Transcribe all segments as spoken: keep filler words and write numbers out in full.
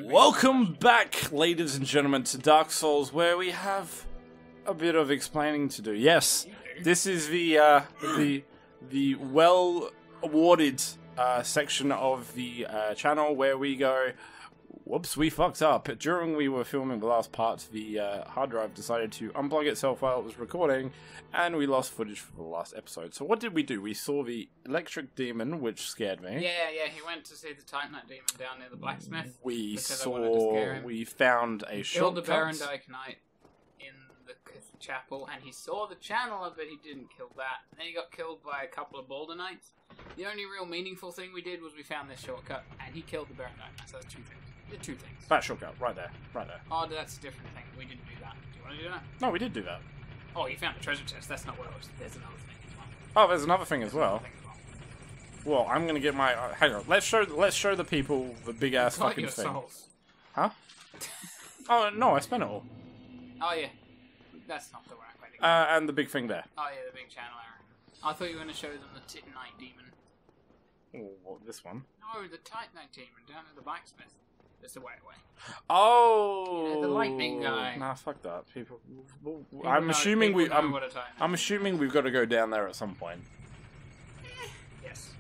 Welcome back, ladies and gentlemen, to Dark Souls, where we have a bit of explaining to do. Yes, this is the uh, the the well awarded uh, section of the uh, channel where we go. Whoops, we fucked up. During we were filming the last part, the uh, hard drive decided to unplug itself while it was recording, and we lost footage for the last episode. So what did we do? We saw the electric demon, which scared me. Yeah, yeah, he went to see the Titanite demon down near the blacksmith. We because I wanted to scare saw, him. we found a Killed shortcut. the Barandike Knight in the c- chapel, and he saw the channeler, but he didn't kill that. Then he got killed by a couple of Boulder Knights. The only real meaningful thing we did was we found this shortcut, and he killed the Barandike Knight. So that's two things. We did two things. That shortcut, right there, right there. Oh, that's a different thing. We didn't do that. Do you want to do that? No, we did do that. Oh, you found the treasure chest. That's not what it was. There's another thing as well. Oh, there's another thing as There's well. another thing as well. Well, I'm gonna get my. Uh, hang on. Let's show. Let's show the people the big ass Got fucking your thing. souls. Huh? Oh no, I spent it all. Oh yeah, that's not the right way to go. Uh, and the big thing there. Oh yeah, the big channeler. I thought you were going to show them the Titanite demon. Oh, what, this one. No, the Titanite demon down at the blacksmith. It's the way away. Oh, Yeah, the lightning guy. Nah, fuck that. People. well, People I'm know- assuming we. people know I'm. what a Titanite I'm is. assuming we've got to go down there at some point. Yes.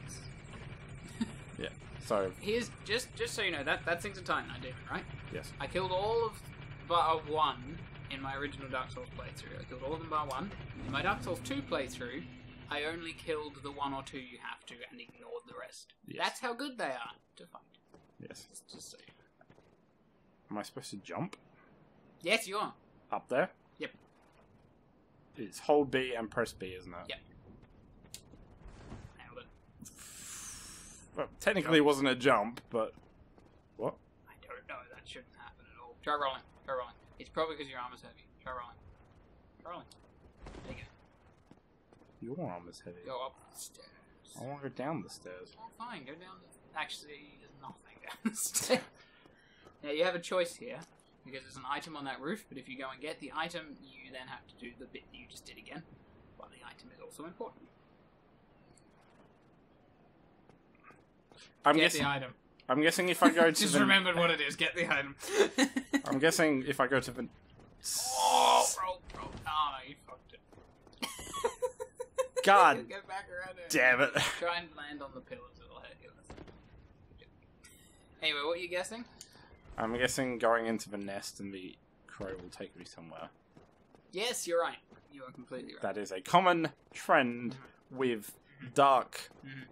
Yeah. So Here's just just so you know that that thing's a Titanite demon, right? yes. I killed all of but of one in my original Dark Souls playthrough. I killed all of them bar one. In my Dark Souls two playthrough, I only killed the one or two you have to and ignored the rest. Yes. That's how good they are to fight. Yes. Just, just so you know. Am I supposed to jump Yes, you are. up there? Yep. It's hold B and press B, isn't it? Yep. Nailed it. Well, technically, it wasn't a jump, but what? I don't know. That shouldn't happen at all. Try rolling. Try rolling. It's probably because your arm is heavy. Try rolling. Try rolling. There you go. Your arm is heavy. Go up the stairs. I want to go down the stairs. Oh, fine. Go down the... Actually, there's nothing down the stairs. Now, you have a choice here, because there's an item on that roof, but if you go and get the item, you then have to do the bit that you just did again. But the item is also important. I'm get guessing. the item. I'm guessing if I go to Just the. remembered what it is. Get the item. I'm guessing if I go to the. Oh, roll, roll. Oh, no, you fucked it. God Get back around here. damn it! Try and land on the pillars. It'll hurt you. Anyway, what are you guessing? I'm guessing going into the nest and the crow will take me somewhere. Yes, you're right. You are completely right. That is a common trend with dark.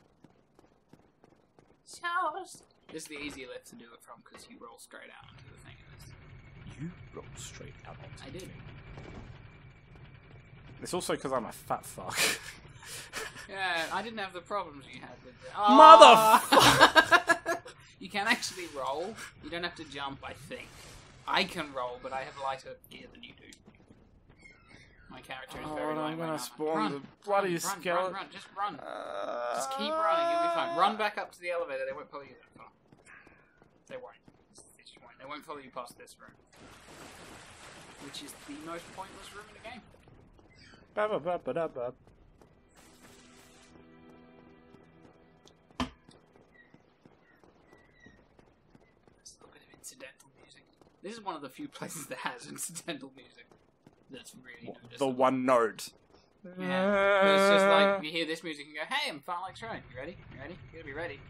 Showers. This is the easier lift to do it from because you roll straight out into the thing. In this. You roll straight out. I did. It's also because I'm a fat fuck. Yeah, I didn't have the problems you had with it. Motherfucker! You can actually roll. You don't have to jump, I think. I can roll, but I have lighter gear than you do. My character is Oh, very and I'm lightweight. gonna armor. spawn Run, the bloody run, run, skeleton. Run, run, just run. Uh, Just keep running, you'll be fine. Run back up to the elevator, they won't follow you that far. They won't. They just won't. They won't follow you past this room. Which is the most pointless room in the game. Ba ba ba ba da ba. There's a little bit of incidental music. This is one of the few places that has incidental music. That's really What, noticeable. the one note. Yeah. But it's just like, you hear this music and go, hey, I'm felt like trying. You ready? You ready? You gotta be ready.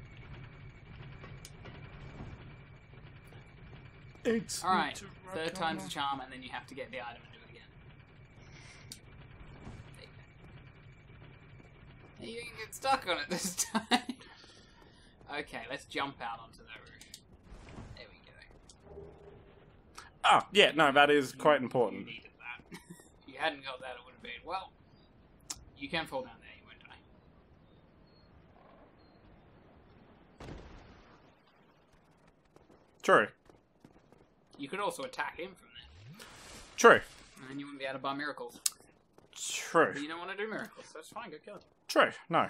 It's Alright, to third rock time's on. the charm, and then you have to get the item and do it again. There you go. You didn't get stuck on it this time. Okay, let's jump out onto that roof. There we go. Ah, yeah, no, that is quite You important. needed that. If you hadn't got that, it would have been, well, you can fall down there, you won't die. True. You could also attack him from there, True. and then you wouldn't be able to buy miracles. True. But you don't want to do miracles, so that's fine, go kill him. True. No.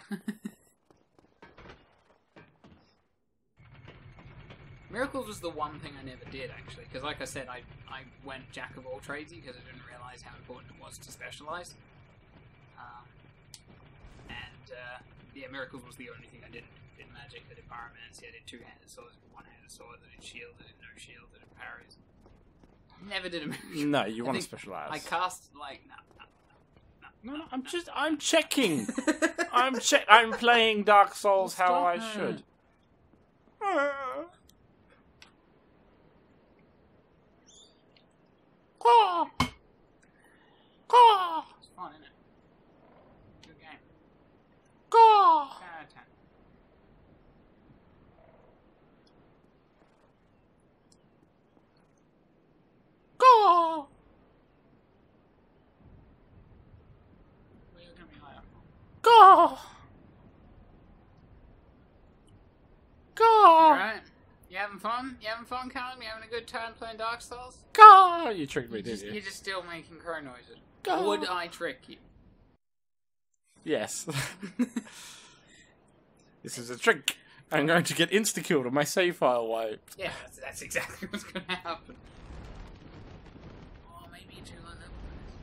Miracles was the one thing I never did, actually, because like I said, I, I went jack of all tradesy because I didn't realise how important it was to specialise. Um, and uh, yeah, Miracles was the only thing I didn't. I did magic, I did pyromancy, I did two-handed swords, one-handed swords, I did shield, I did no shield, I did parries. Never did a miracle. No, you I want to think specialize. I cast, like, no, no, no. No, no, I'm just, I'm checking. I'm check. I'm playing Dark Souls how Stop I it. should. Caw. Caw. It's fun, isn't it? Good game. Caw. ten out of ten. Caw. What are you gonna be like? Caw. Caw. Alright? You having fun? You having fun, Callum? You having a good time playing Dark Souls? Caw. You tricked me, You didn't just, you? you're just still making crow noises. Caw. Would I trick you? Yes. This is a trick. I'm going to get insta-killed and my save file wiped. Yeah, that's, that's exactly what's going to happen. Oh, maybe you're too low level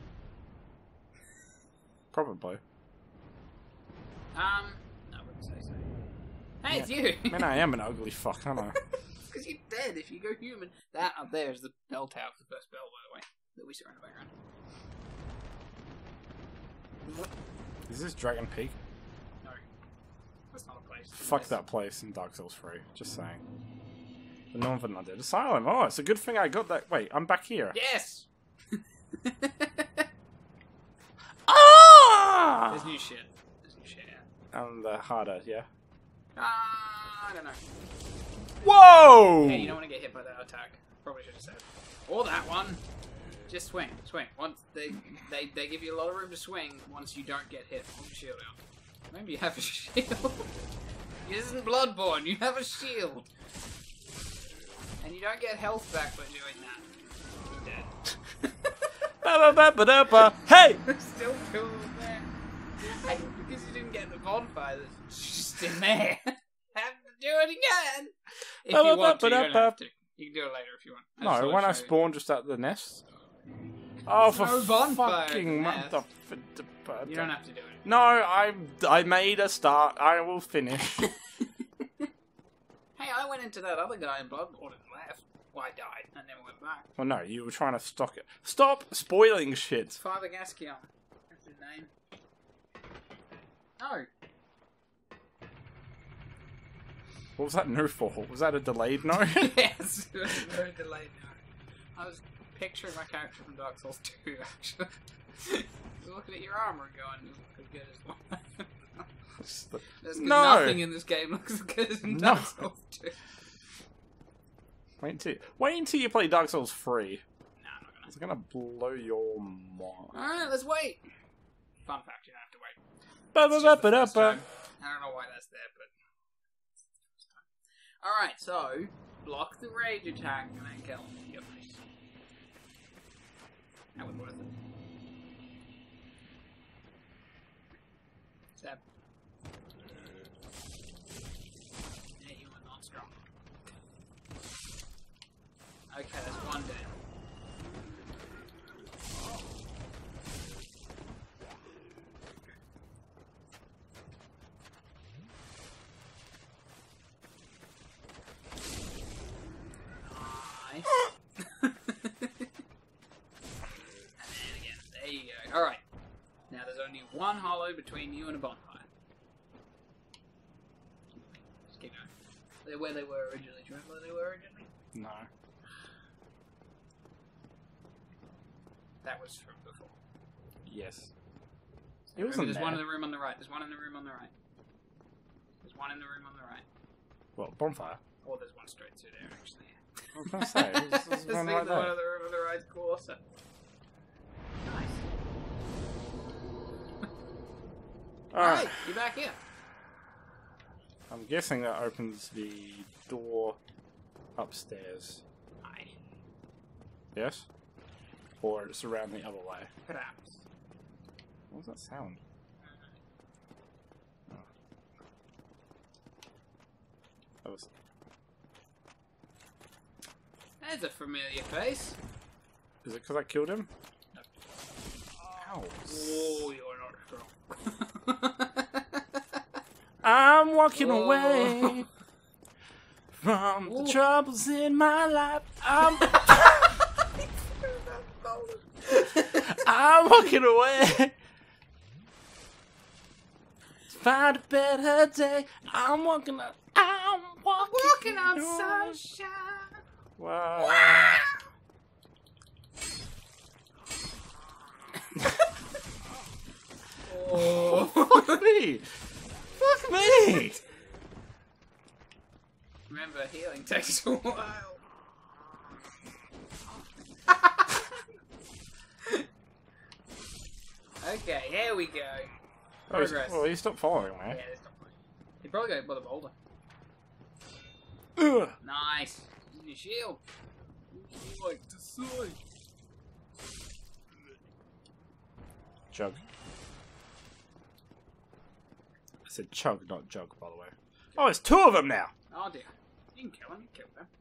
for Probably. this. Um, no, I wouldn't say so. Hey, it's you! Man, I am an ugly fuck, aren't I? It's because you're dead if you go human. That up there is the bell tower, the first bell, by the way, that we saw in the background. Is this Dragon Peak? No. That's not a place. Fuck Yes. that place in Dark Souls three. Just saying. The Northern Undead Asylum. Oh, it's a good thing I got that. Wait, I'm back here. Yes! Ah! There's new shit. There's new shit, yeah. And the harder, yeah. Ah, I don't know. Whoa! Hey, you don't want to get hit by that attack. Probably should have said. Or that one. Just swing, swing. Once they, they they give you a lot of room to swing once you don't get hit. Hold your shield out. Maybe you have a shield. This isn't Bloodborne, you have a shield. And you don't get health back by doing that. You're dead. Ba-ba-ba-ba-da-ba. Hey! Still cool there. Hey, because you didn't get the bonfire that's just in there. Have to do it again. If you want to, you don't have to. You can do it later if you want. I just No, thought when I'd I show you. spawned just at the nest. Oh, for no bonfire fucking at the mother... You don't have to do it. No, I I made a start. I will finish. Hey, I went into that other guy in Bloodborne and left. Well, I died and then went back. Well, no, you were trying to stock it. Stop spoiling shit. It's Father Gasquion. That's his name. No. What was that no for? Was that a delayed no? Yes, it was very delayed now. I was picturing my character from Dark Souls two, actually. I was looking at your armor and going, doesn't look as good as one. That's 'cause No. nothing in this game looks as good as in No. Dark Souls two. Wait until wait until you play Dark Souls three. Nah, I'm not gonna. It's gonna blow your mind. Alright, let's wait. Fun fact, you don't have to wait. Ba It's ba just ba the ba first ba. time. I don't know why that's there, but... Alright, so... Block the rage attack and then kill him. Yep. That was worth it. Seb. Yeah, you are not strong. Okay, that's one down. Nice. And then again, there you go. Alright. Now there's only one hollow between you and a bonfire. Just keep going. They're where they were originally. Do you remember where they were originally? No. That was from before. Yes. It Remember, wasn't there's there. one in the room on the right. There's one in the room on the right. There's one in the room on the right. Well, bonfire. Or there's one straight through there, actually. I was gonna say. There's, there's See one the right one there. in the room on the right's closer. Nice. Alright. Hey, you're back here. I'm guessing that opens the door upstairs. Hi. Yes? Or it's around the other way. Perhaps. What was that sound? Oh. That was... There's a familiar face. Is it because I killed him? No. Ow. Oh, you're not strong. I'm walking Whoa. away from the Ooh. troubles in my life. I'm, I'm walking away. Find a better day. I'm walking on. I'm walking, Walking on sunshine. Wow. Oh. Fuck me. Fuck me. Remember, healing takes a while. Okay, here we go. Oh, he's- Progress. well, he stopped following Yeah, me. there's no point. He probably got by the boulder. Ugh. Nice. Use your shield. You like to see. Chug. I said chug, not jug, by the way. Oh, there's two of them now. Oh dear. You can kill him. You can kill them.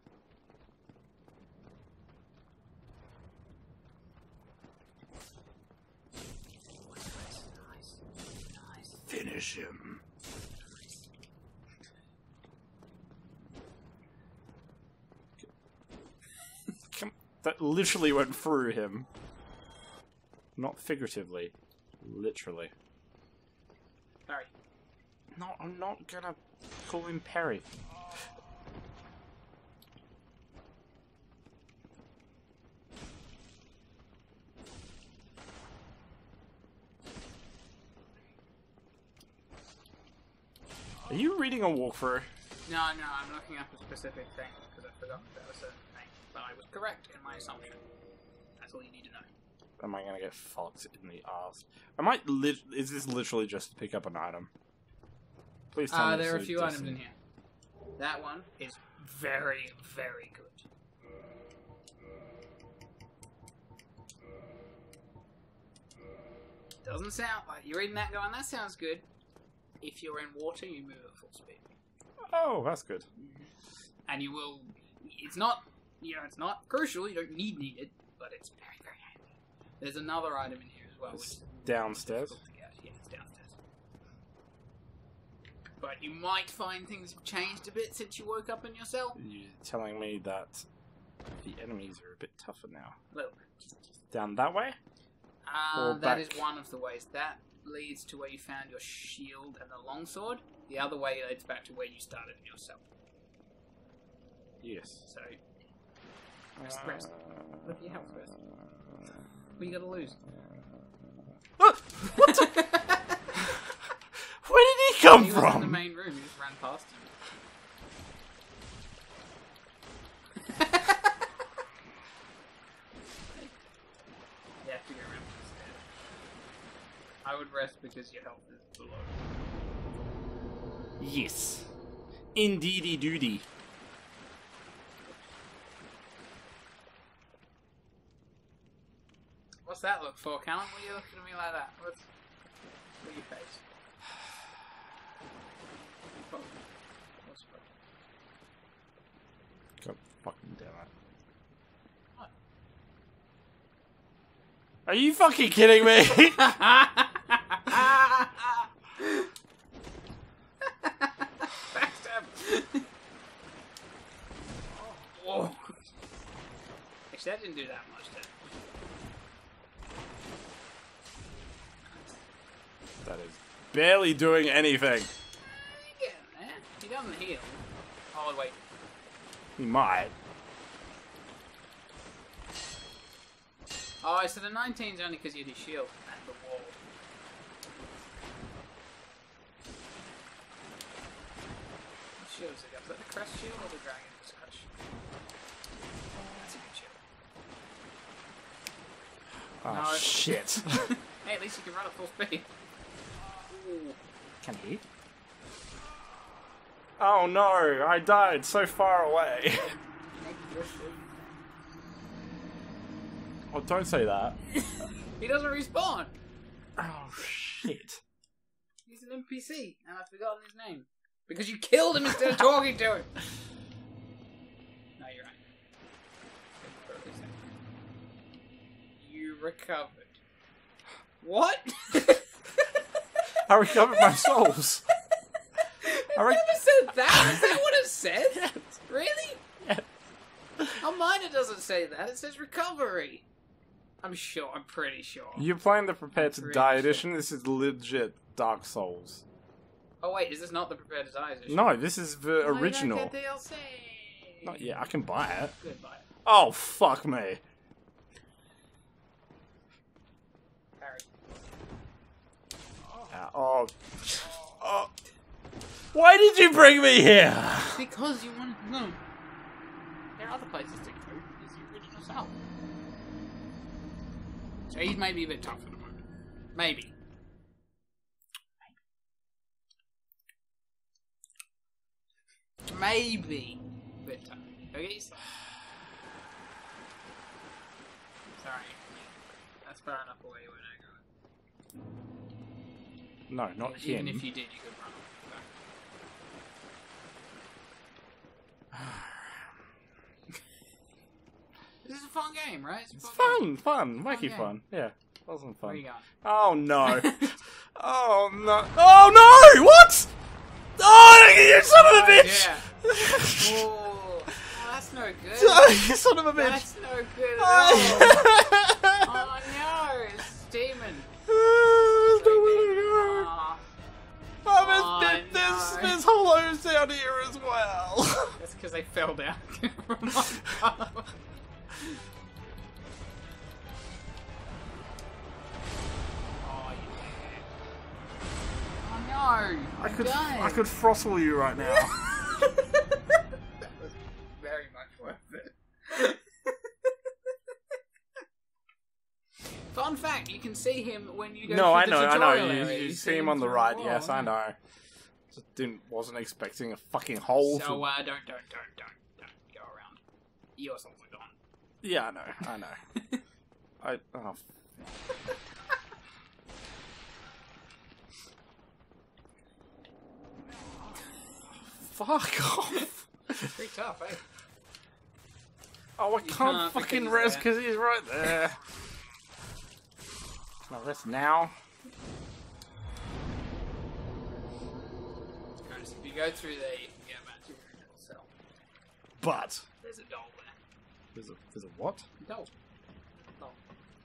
Nice, nice, nice. Finish him. Come, that literally went through him. Not figuratively. Literally. Sorry. No, I'm not gonna call him Perry. Are you reading a walkthrough? No, no, I'm looking up a specific thing because I forgot about a certain thing. But I was correct in my assumption. That's all you need to know. Am I gonna get fucked in the ass? I might lit. Is this literally just to pick up an item? Please tell Uh, me. there are a it's few decent. items in here. That one is very, very good. Doesn't sound like you're reading that going, that sounds good. If you're in water, you move at full speed. Oh, that's good. And you will. It's not. You know, it's not crucial. You don't need need it, but it's very, very handy. There's another item in here as well, which It's is downstairs. difficult to get. Yeah, it's downstairs. But you might find things have changed a bit since you woke up in your cell. You're telling me that the enemies are a bit tougher now. A little bit. Down that way? Uh, Or that is back. one of the ways. That leads to where you found your shield and the longsword. The other way leads back to where you started in your cell. Yes. So, rest, rest. Look at your health first. What you gotta lose? Ah! What the- Where did he come He was in the from? main room. You just ran past him. You have to go around to the stairs. I would rest because your health is below. Yes. Indeedy doody. What's that look for, Callum? What are you looking at me like that? What's, what's your face? Oh, what's what? God fucking damn it. What? Are you fucking kidding me? Backstab! Oh. Actually, that didn't do that much, did it? That is barely doing anything. You're getting there. He doesn't heal. Oh, wait. He might. Oh, so the nineteen's only because you had his shield and the wall. What shield is it? Is that the crest shield or the dragon's crest shield? That's a good shield. Oh, No. shit. Hey, at least you can run at full speed. Ooh. Can he? Oh no, I died so far away. Oh, don't say that. He doesn't respawn! Oh, shit. He's an N P C, and I've forgotten his name. Because you killed him instead of talking to him! No, you're right. You recovered. What? I recovered my souls. I reckon. Never said that. Is that what it said? Yes. Really? Yes. On mine it doesn't say that. It says recovery. I'm sure. I'm pretty sure. You're playing the Prepare to Pretty Die sure. edition. This is legit Dark Souls. Oh wait, is this not the Prepare to Die edition? No, this is the Oh, you don't original. get D L C. Not yet. I can buy it. Goodbye. Oh fuck me. Harry. Uh, oh. Oh. Why did you bring me here? Because you wanted to know. There are other places to go. It's the original self. So he's maybe a bit tough at the moment. Maybe. Maybe. A bit tough. Okay? Sorry. That's far enough away you went aggro. No, not Even him. if you did, you could run. This is a fun game, right? It's, a It's fun. fun, fun, wacky game. fun. Yeah, wasn't Where are fun. you going? Oh no. Oh no. Oh no! What? Oh, you son of a bitch! Yeah. Oh, that's no good. You son of a bitch! That's no good at all. Oh no, it's demon. There's nowhere to go. Oh, Oh, Oh, there's, bit- there's, no. there's hollows down here as well. that's because they fell down from my car. Oh, yeah. Oh no! I could, Dang. I could throttle you right now. That was very much worth it. Fun fact: you can see him when you go. No, through I the know, I know. tutorial You, area. you see him on the through right. wall, Yes, I yeah. know. Just didn't, wasn't expecting a fucking hole. So to... uh, don't, don't, don't, don't, don't go around. Your souls are gone. Yeah, I know, I know. I oh. Fuck off! Pretty tough, eh? Oh, I You can't, can't fucking because rest he's because he's right there. Can I rest now? Because if you go through there, you can get back to your original cell. But There's a doll there. there's a there's a what? Doll. Doll.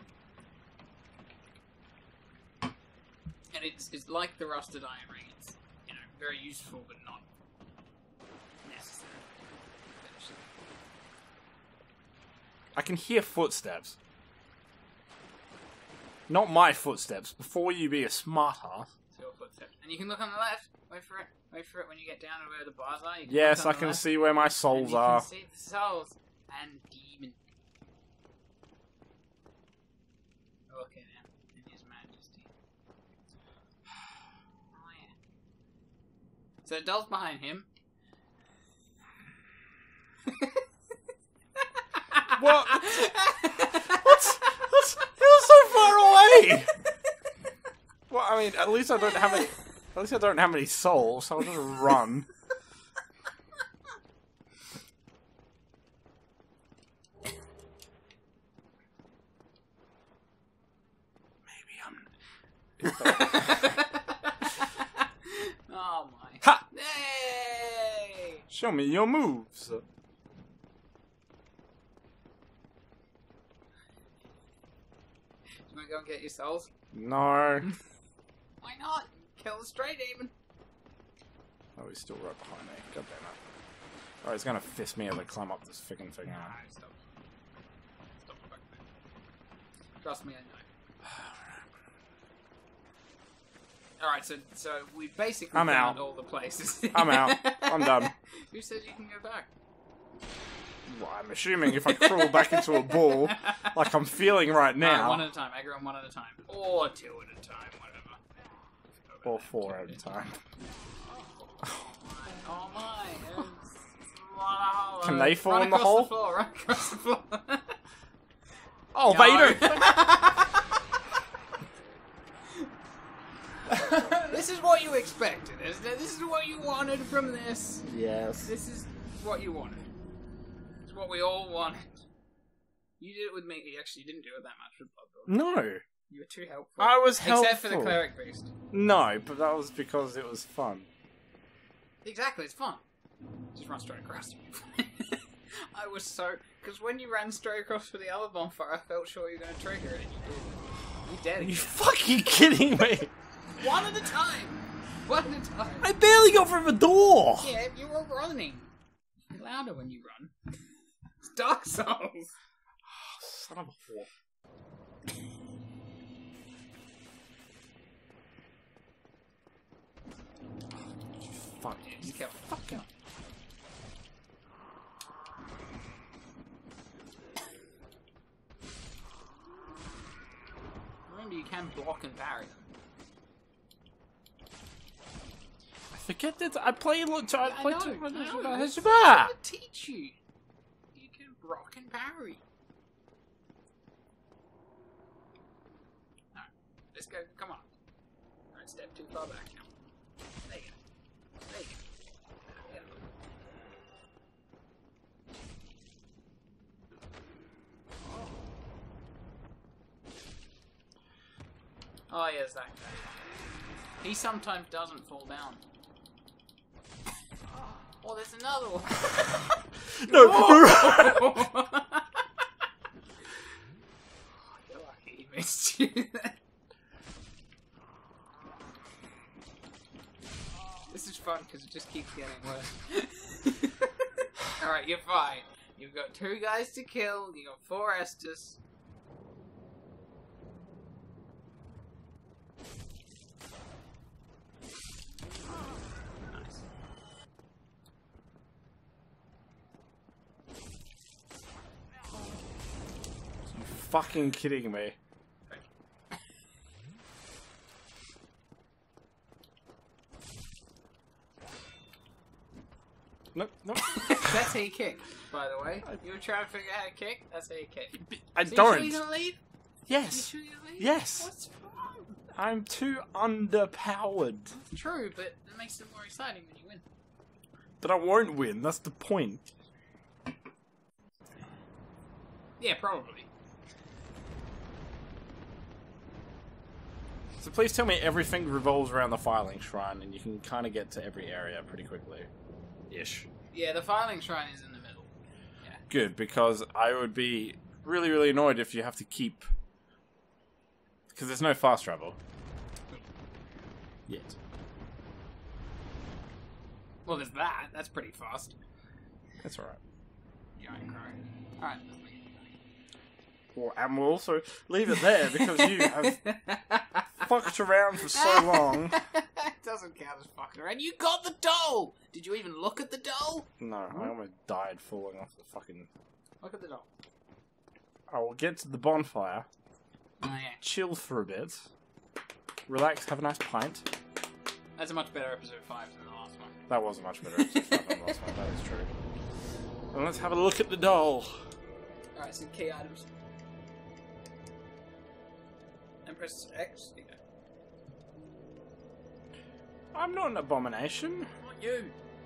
And it's it's like the rusted iron ring. It's you know very useful, but not necessary. I can hear footsteps. Not my footsteps. Before you be a smart ass. It's your footsteps. And you can look on the left. Wait for it. Wait for it when you get down to where the bars are. You can Yes, look I on the can left, see where my and souls you are. can see the souls and demon. Okay now, in His Majesty. Oh yeah. So the doll's behind him. What? What's what's it was so far away? Well, I mean, at least I don't have any. At least I don't have any souls, so I'll just run. Maybe I'm. Oh my. Ha! Hey! Show me your moves. You wanna go and get your souls? No. Why not? Kill the stray demon. Oh, he's still right behind me. God damn it. Oh, he's gonna fist me as I climb up this freaking thing now. Alright, stop. Stop the back there. Trust me, I know. Alright, so so we basically I'm found out. all the places. I'm out. I'm done. Who says you can go back? Well, I'm assuming if I crawl back into a ball, like I'm feeling right Alright, now, one at a time. Aggro them one at a time. Or two at a time, whatever. or four at a time. Oh my. There's a lot of holes. Can they fall Run in the across hole? floor, run across the floor. Oh, No. Vader! This is what you expected, isn't it? This is what you wanted from this. Yes. This is what you wanted. It's what we all wanted. You did it with me. You actually didn't do it that much with Bloodborne. No. You were too helpful. I was helpful. Except for the cleric beast. No, but that was because it was fun. Exactly, it's fun. Just run straight across. I was so... Because when you ran straight across for the other bonfire, I felt sure you were going to trigger it, and you did. You dead Are again. you fucking kidding me? One at a time! One at a time. I barely got through the door! Yeah, you were running. You're louder when you run. It's Dark Souls. Oh, son of a whore. Fuck. Just kill him. Fuck him. Remember, you can block and parry them. I forget that I play a lot. I I play know, too I much. know. It's That's bad. what to teach you. You can block and parry. Alright, let's go. Come on. Alright, step too far back now. There you go. There you go. Yeah. Oh, yes, that guy. He sometimes doesn't fall down. Oh, there's another one. No. You're lucky he missed you. This is fun because it just keeps getting worse. Alright, you're fine. You've got two guys to kill, you got four Estus. Nice. You fucking kidding me? Nope, nope. That's how you kick, by the way. You were trying to figure out how to kick? That's how you kick. I So don't. You sure you're gonna leave? You Yes. sure you're gonna leave? Yes. What's wrong? I'm too underpowered. True, but it makes it more exciting when you win. But I won't win. That's the point. Yeah, probably. So please tell me everything revolves around the filing shrine, and you can kind of get to every area pretty quickly. Ish. Yeah, the filing shrine is in the middle. Good, because I would be really, really annoyed if you have to keep... Because there's no fast travel. Yet. Well, there's that. That's pretty fast. That's alright. Giant crow. Alright. Well, and we'll also leave it there, because you have fucked around for so long. It doesn't count as fucking around. You got the doll! Did you even look at the doll? No, I almost died falling off the fucking... Look at the doll. I will get to the bonfire, Oh, yeah. chill for a bit, relax, have a nice pint. That's a much better episode five than the last one. That was a much better episode five than the last one, that is true. And let's have a look at the doll. Alright, some key items. And press X. Yeah. I'm not an abomination. Not you.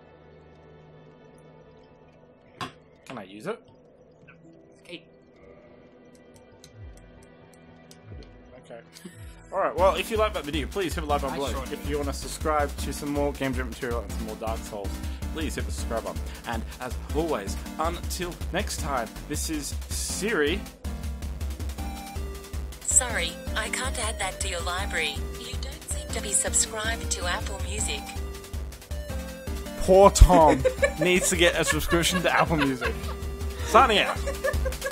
Can I use it? It's key. Okay. Alright, well, if you like that video, please hit the like button I below. sure do. If you want to subscribe to some more Game Jam material and some more Dark Souls, please hit the subscribe button. And as always, until next time, this is Siri. Sorry, I can't add that to your library. You don't seem to be subscribed to Apple Music. Poor Tom needs to get a subscription to Apple Music. Signing out.